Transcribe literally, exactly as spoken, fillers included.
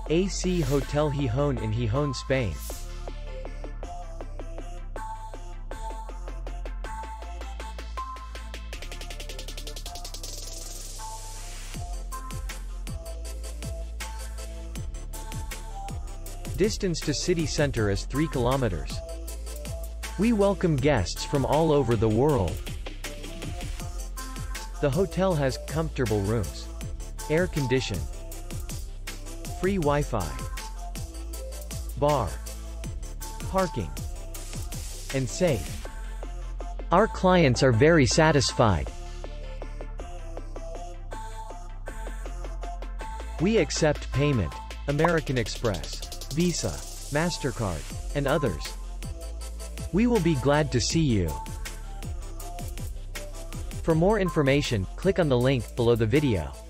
A C Hotel Gijon in Gijon, Spain. Distance to city center is three kilometers. We welcome guests from all over the world. The hotel has comfortable rooms, air condition, free Wi-Fi, bar, parking, and safe. Our clients are very satisfied. We accept payment, American Express, Visa, MasterCard, and others. We will be glad to see you. For more information, click on the link below the video.